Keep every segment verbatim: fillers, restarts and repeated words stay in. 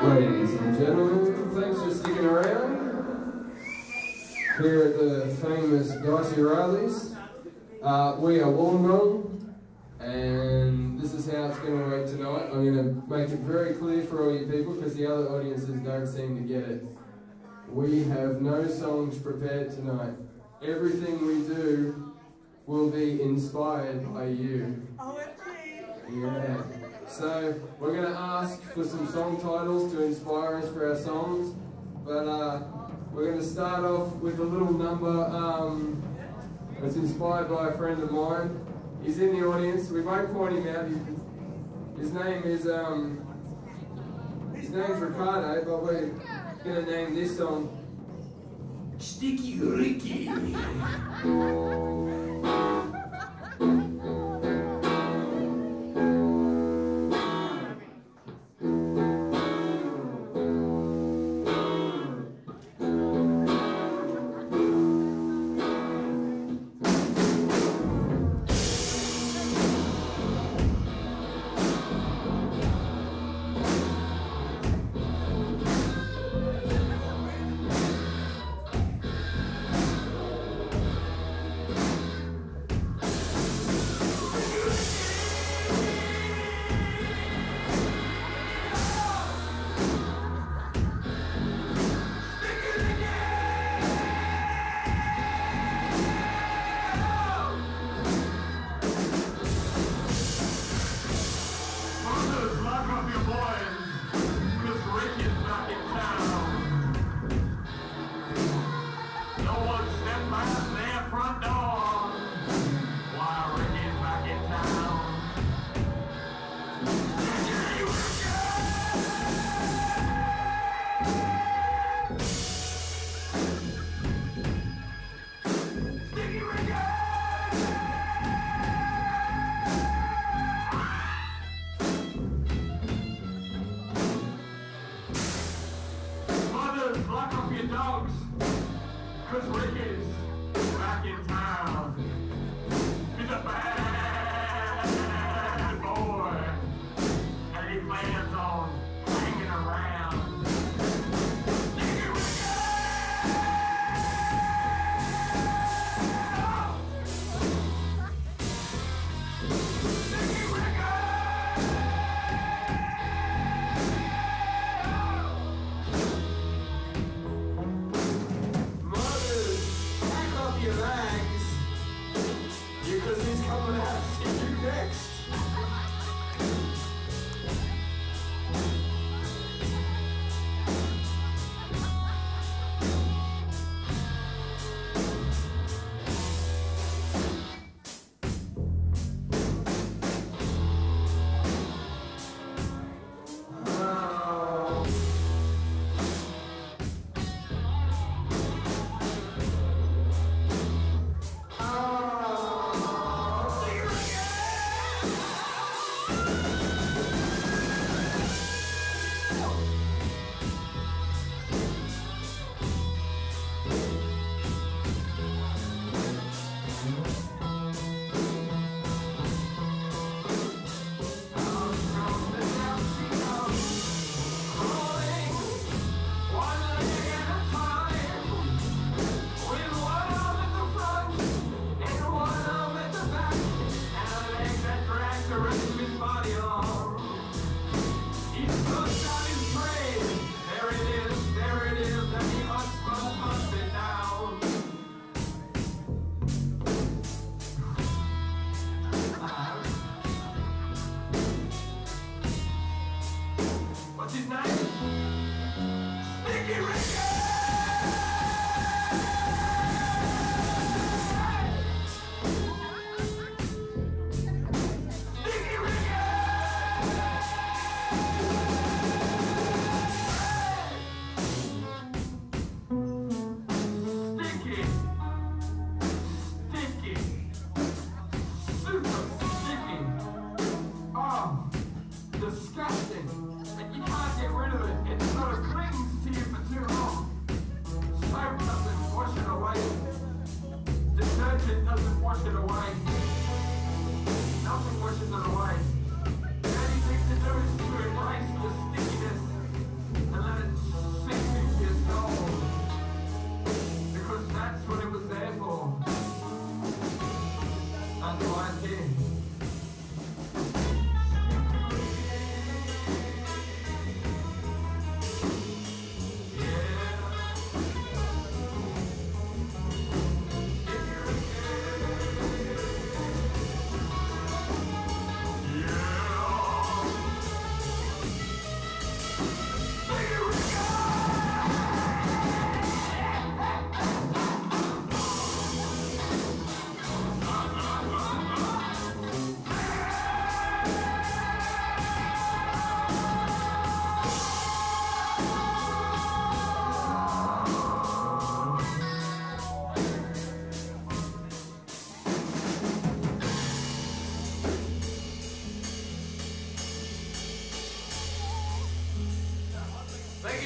Ladies and gentlemen, thanks for sticking around here at the famous Dicey Riley's. Uh, we are Wollongong, and this is how it's going to work tonight. I'm going to make it very clear for all you people because the other audiences don't seem to get it. We have no songs prepared tonight. Everything we do will be inspired by you. O M G! Yeah. So we're going to ask for some song titles to inspire us for our songs, but uh, we're going to start off with a little number um, that's inspired by a friend of mine. He's in the audience. We won't point him out. His name is um, his name's Ricardo, but we're going to name this song Sticky Ricky.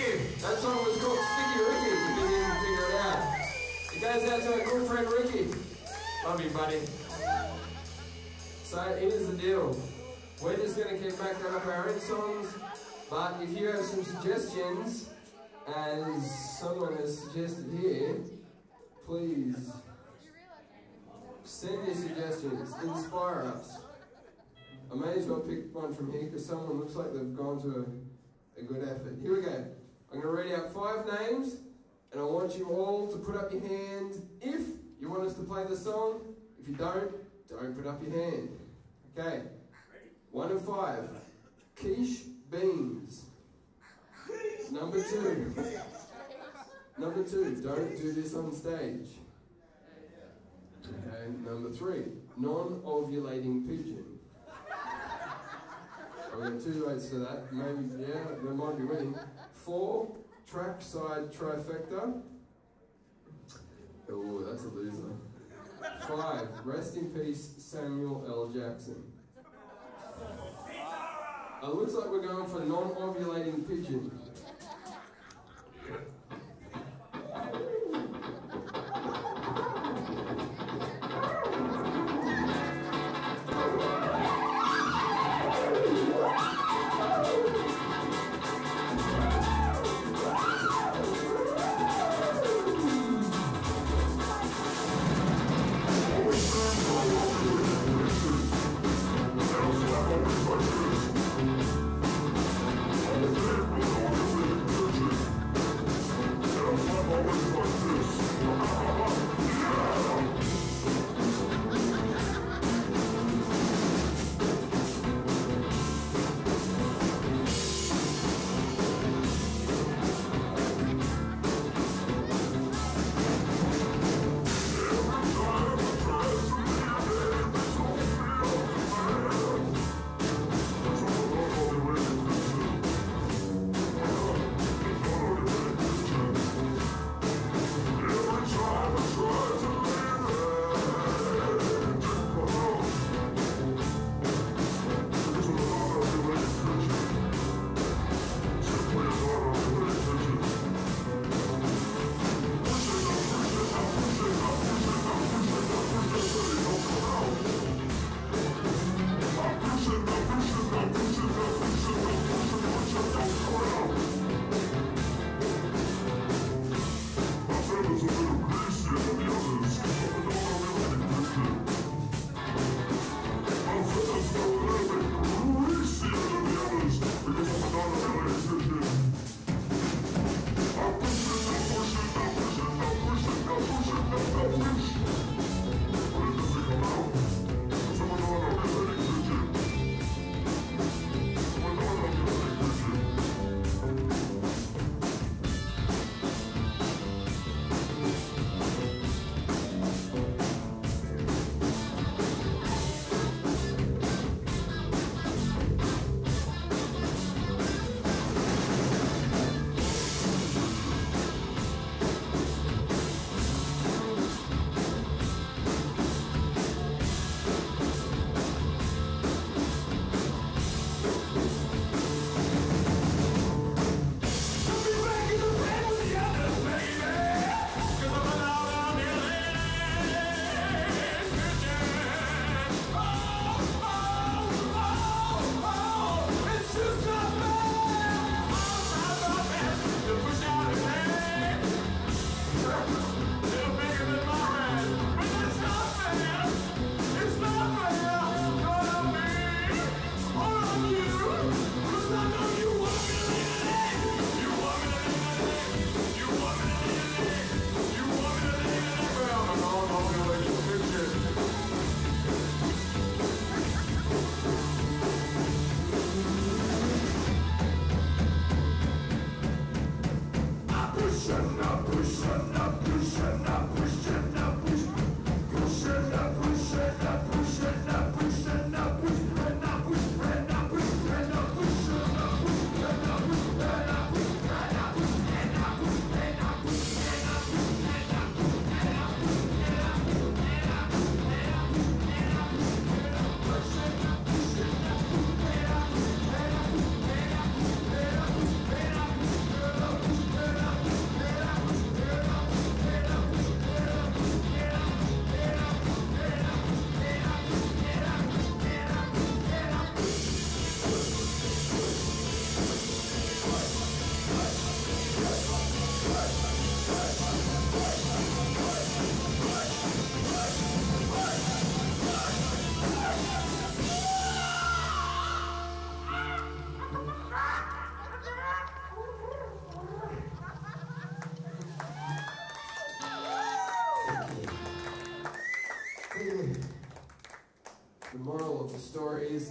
That song was called Sticky Ricky, if you didn't figure it out. It goes out to our good friend Ricky. Love you, buddy. So here's the deal. We're just going to keep making up our own songs, but if you have some suggestions, as someone has suggested here, please send your suggestions, inspire us. I may as well pick one from here because someone looks like they've gone to a, a good effort. Here we go. I'm going to read out five names, and I want you all to put up your hand if you want us to play the song. If you don't, don't put up your hand. Okay. One and five. Quiche Beans. Number two. Number two. Don't do this on stage. Okay. Number three. Non-ovulating pigeon. I've got two votes for that. Maybe, yeah, they might be winning. Four. Trackside trifecta. Oh, that's a loser. Five. Rest in peace, Samuel L. Jackson. It looks like we're going for non-ovulating pigeon.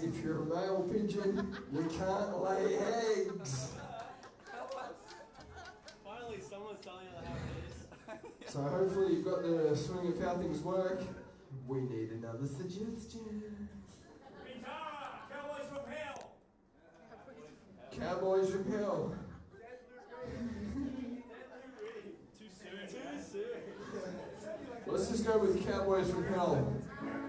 if you're a male pigeon, you can't lay eggs. Finally, someone's telling us how it is. So hopefully you've got the swing of how things work. We need another suggestion. Guitar! Cowboys from Hell! Cowboys from Hell. Too soon. Too soon. Let's just go with Cowboys from Hell. Um,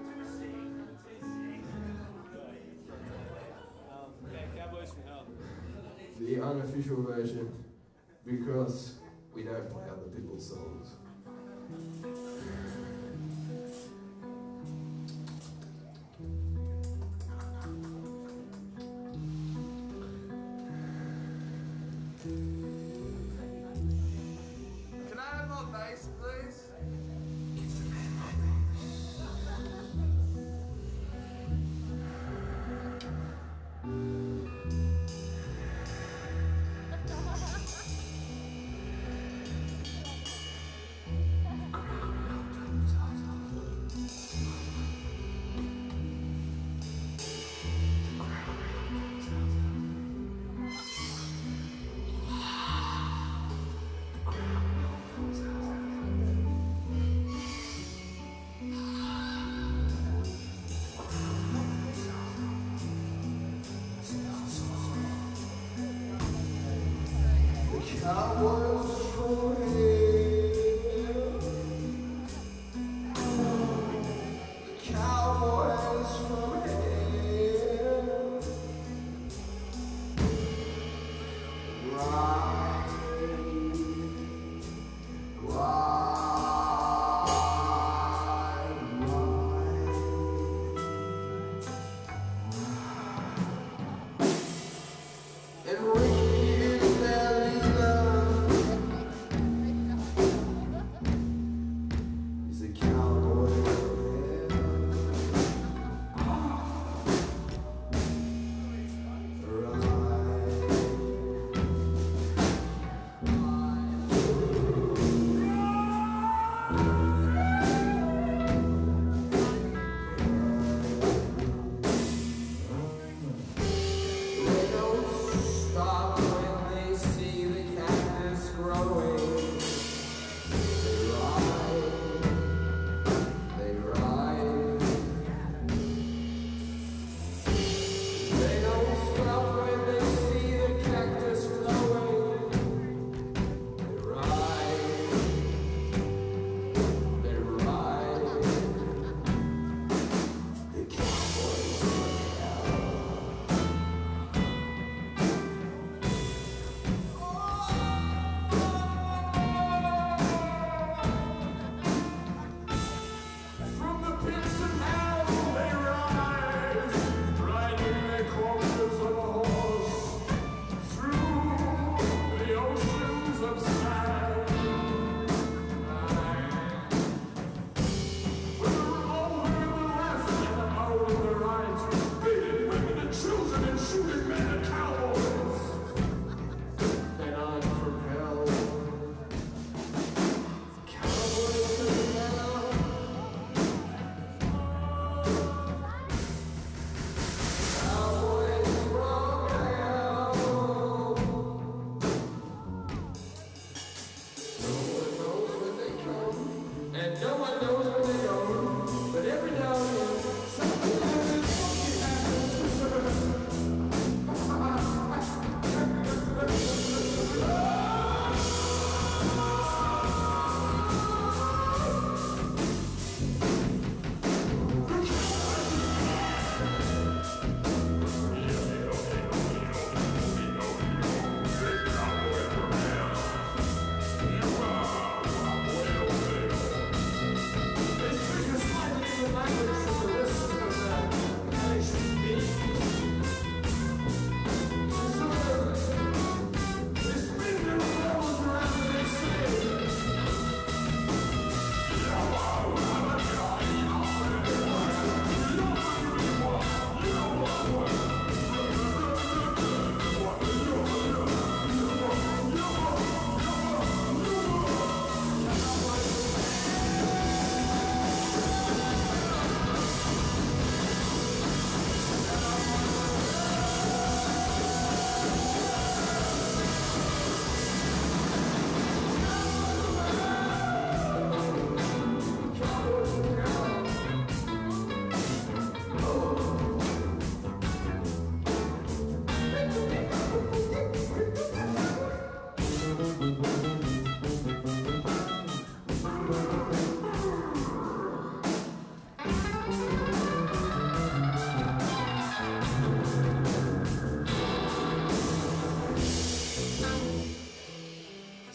yeah, Cowboys from Hell. The unofficial version, because we don't play other people's songs. Can I have more bass, please? Cowboys from Hell. The Cowboys from Hell. Right, right, right. And Ricky is their leader. He's a cowboy from hell. Right.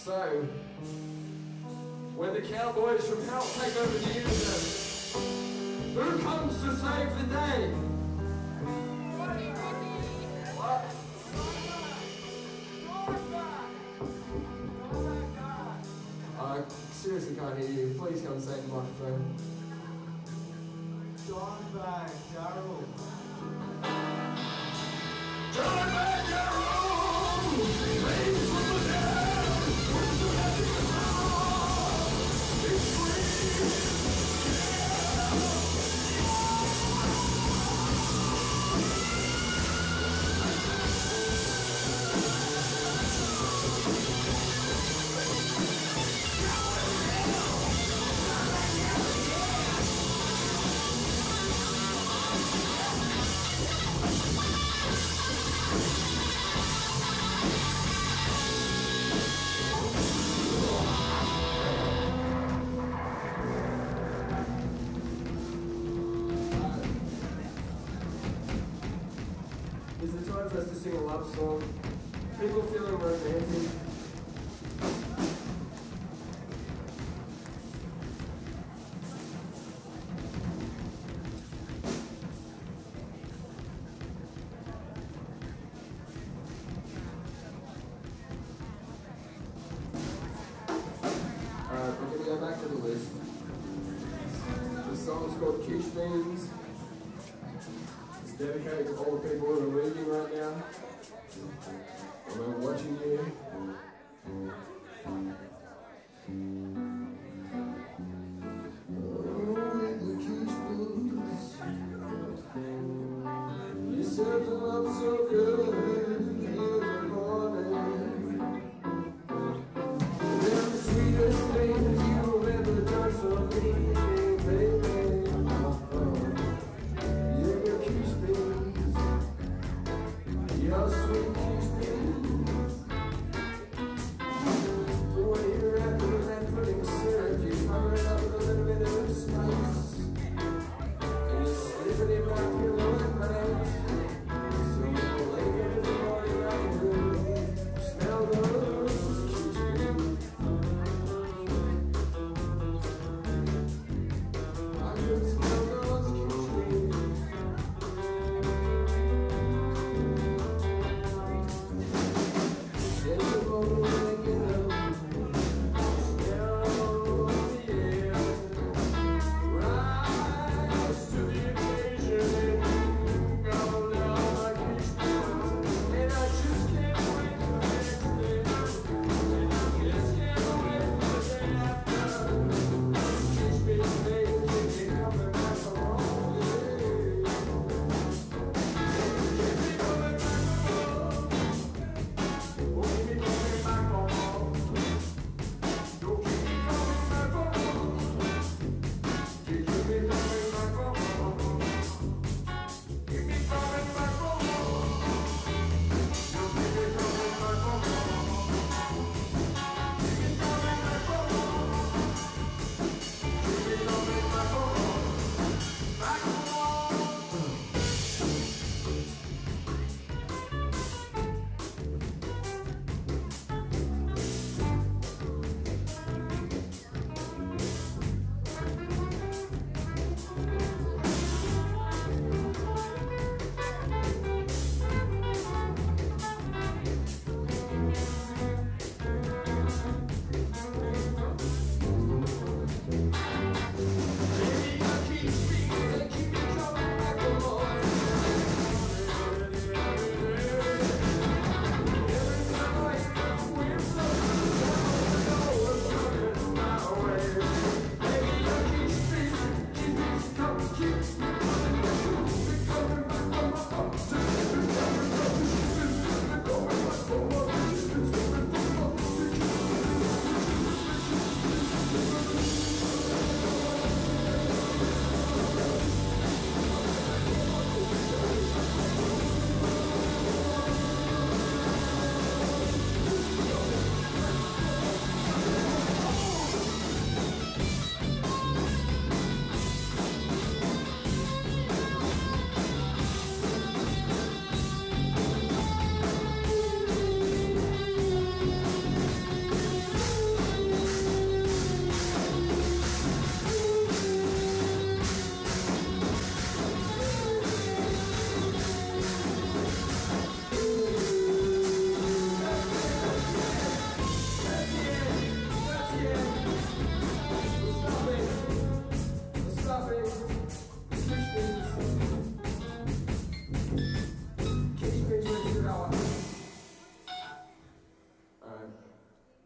So, when the cowboys from hell take over the universe, who comes to save the day? What? I seriously can't hear you. Please come save the microphone. John Bang, Daryl. John Bang, Daryl! Raise from the dead! Where's the magic of love? It's free! Is it time for us to sing a love song? People feeling romantic? Alright, we're gonna go back to the list. The song's called Quiche Beans. It's dedicated to all the people who are reading right now. I'm watching you. Oh, the quiche beans. You serve them up so good every morning. They're the sweetest things you've ever done for me, baby. You're quiche beans. You're sweet quiche beans.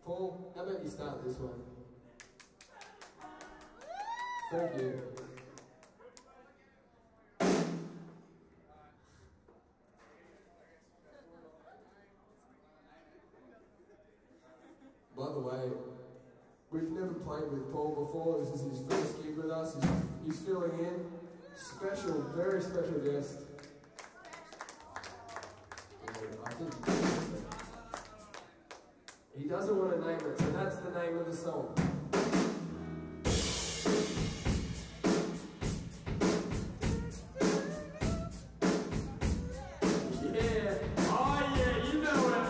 Paul, how about you start this one? Thank you. By the way, we've never played with Paul before. This is his first gig with us. He's, he's filling in. Special, very special guest. Yeah, I think he doesn't want to name it, so that's the name of the song. Yeah, oh yeah, you know it.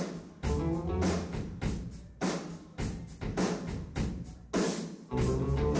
Thank you.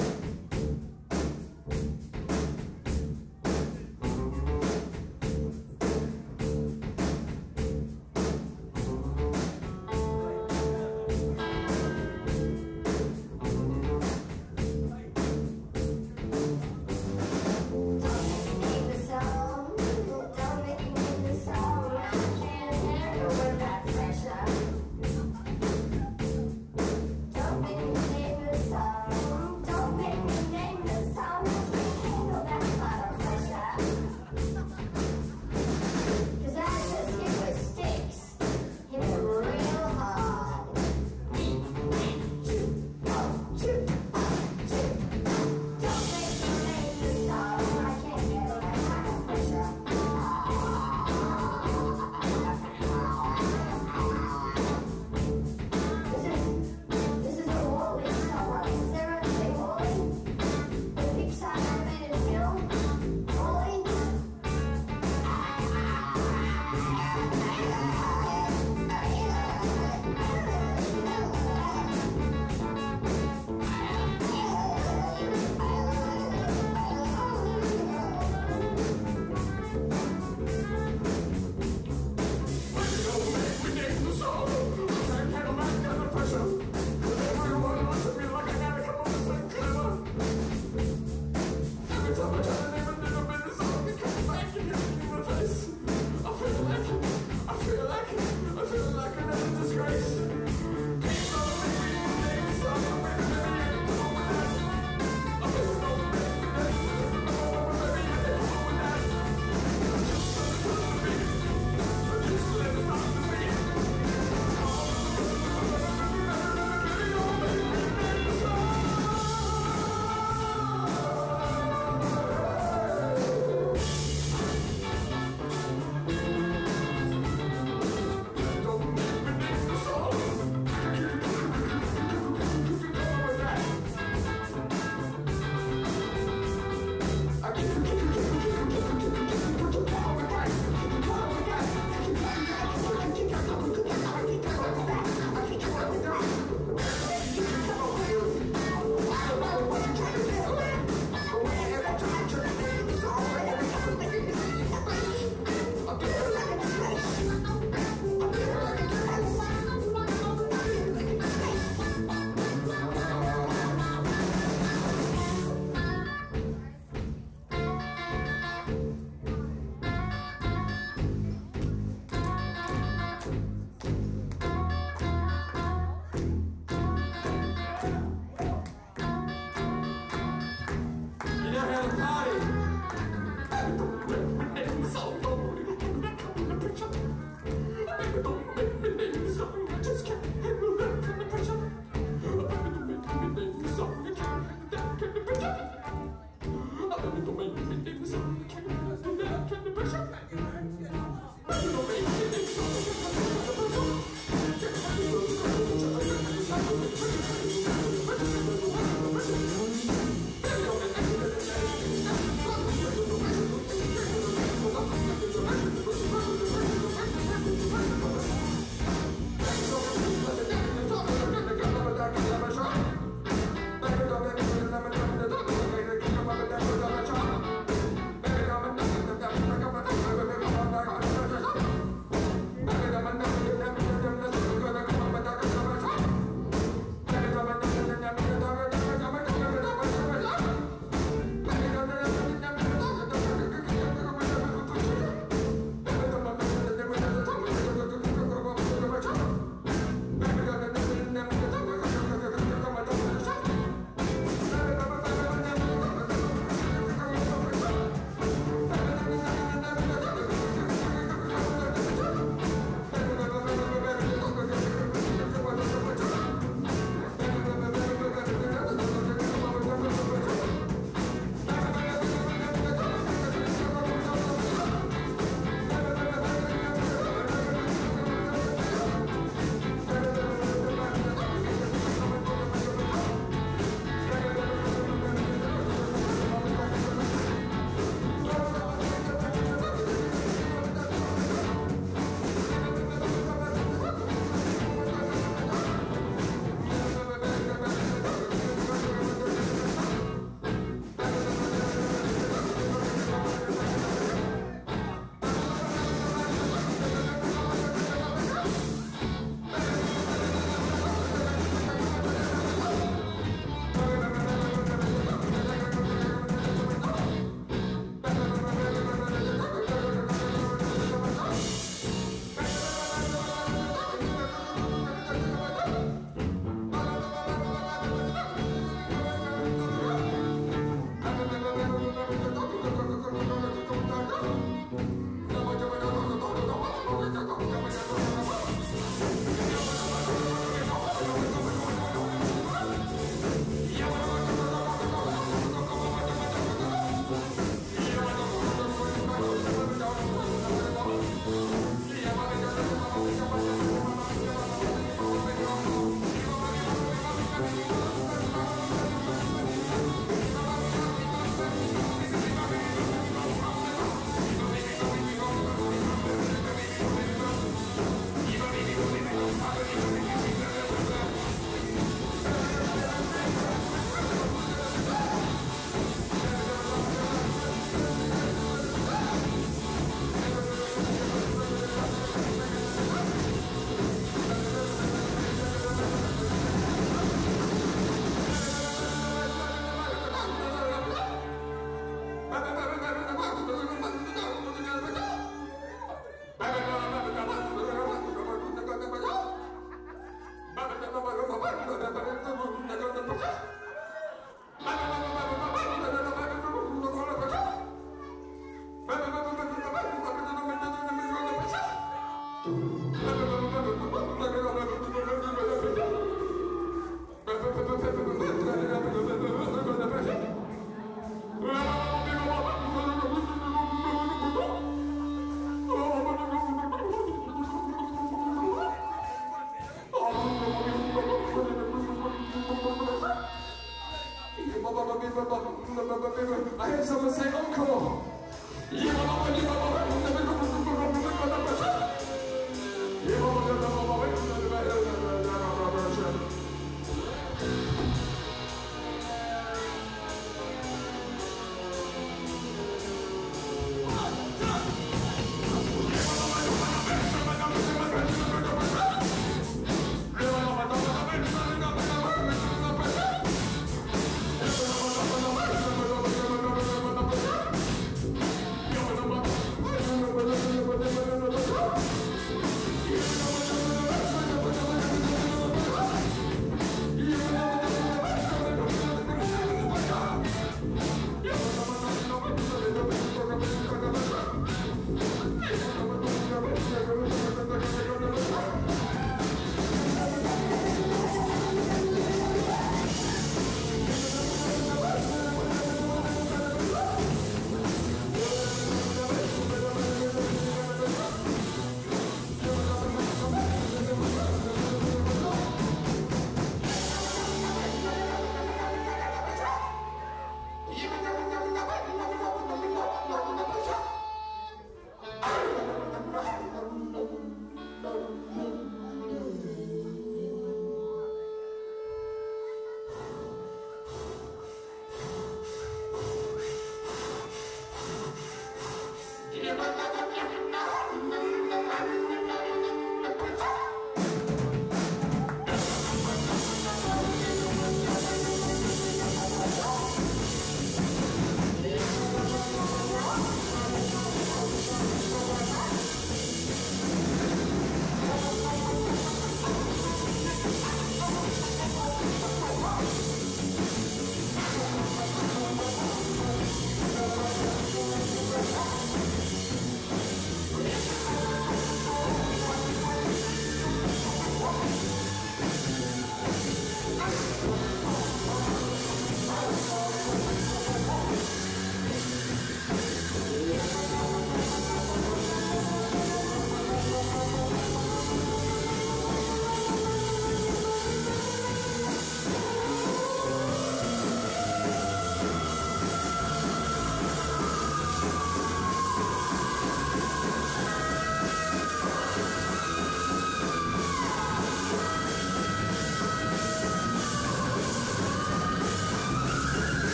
wait, wait. I heard someone say encore. You are, you are.